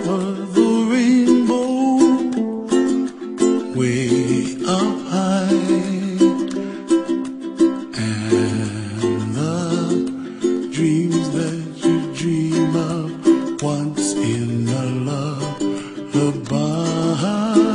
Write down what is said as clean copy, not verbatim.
over the rainbow, way up high, and the dreams that you dream of once in a lullaby.